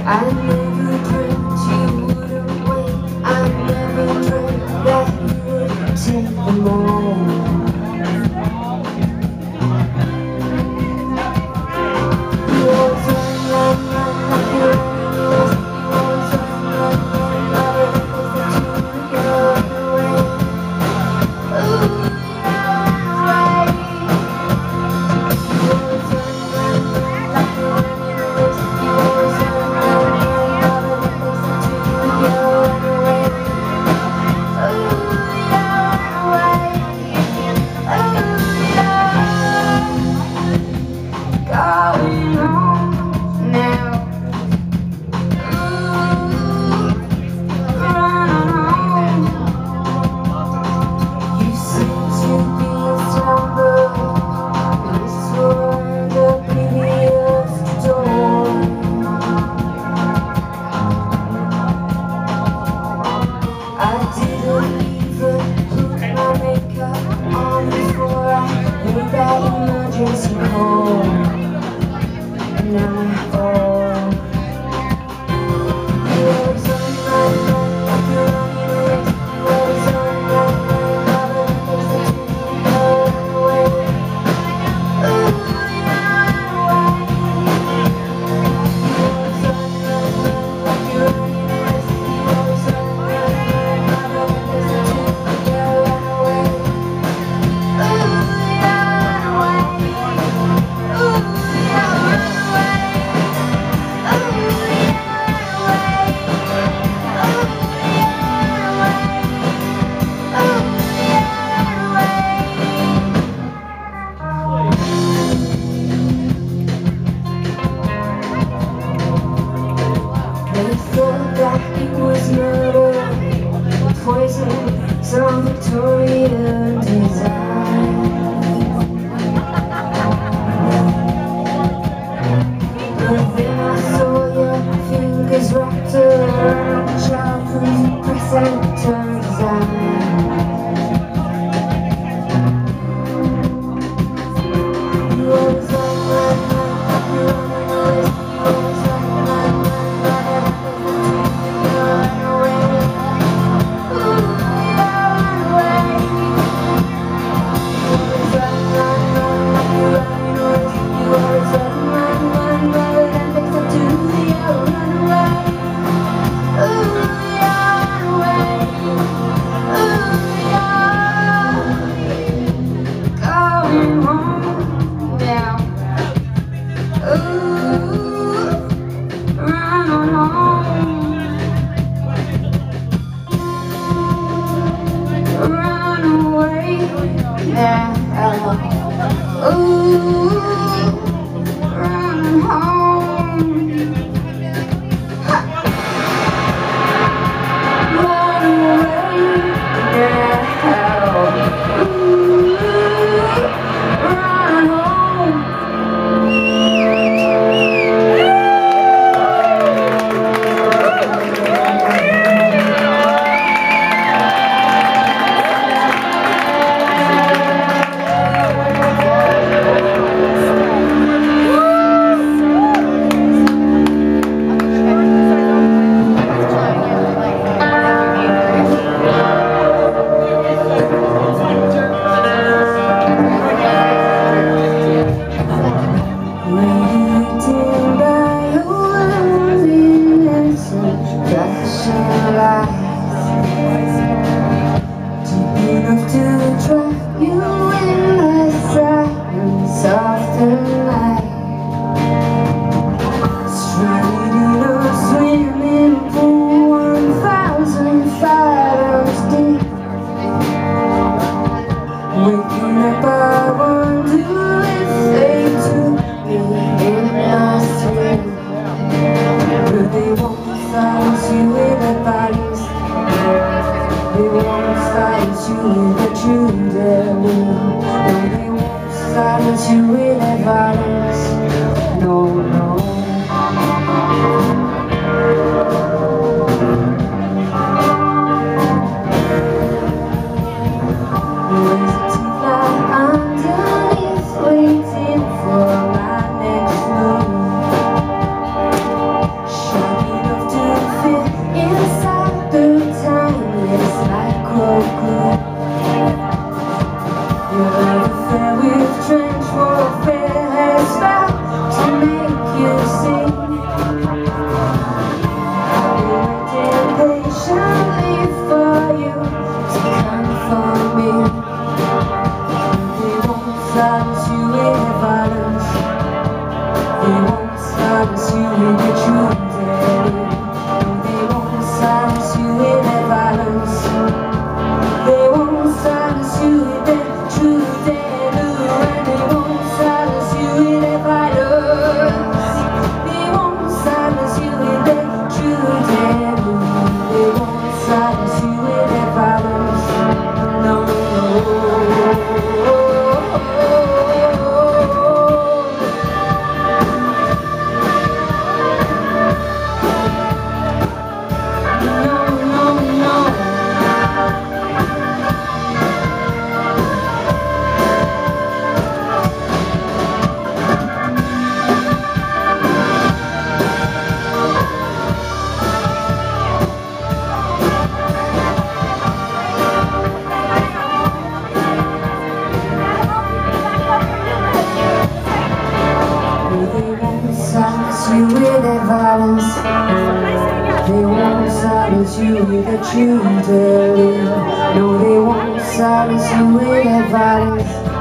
I never dreamt you wouldn't wait. I never dreamt that you would take them all. You always run, like you're running away. You always run, but it takes that you run away. Ooh, you run away. You always run, like you're running away. You always run, but it takes that you run away. Ooh, you run away. Going home now. Ooh, run home. You seem to be a slumber. This was the previous door. I didn't even put my makeup on before I made that emergency call. And now I'm home. You always run, like you're running away. You always run, but it takes that you run away. Ooh, you run away. You always run, like you're running away. You always run, but it takes that you run away. Ooh, you run away. Ooh, you run away. They thought that it was murder, poison, some Victorian design. But then I saw your fingers wrapped around childhood presenter design. You always run, like you're running away. You always run, but run away. Ooh, you run away. You always run, like you're running away. You always run, but it takes that you run away. Ooh, you run away. Ooh, you're going home now. Ooh, run on home. Run away now. Ooh, run home. Ha. Run away now. Ooh, run home. Waking up, I wonder if they took me in my sleep. But they won't silence you with their bodies. They won't silence you with a true devil. No, they won't silence you with their bodies. No, no. Underneath, waiting for my next move. you with their violence. They won't silence you with the truth telling. No, they won't silence you with their violence.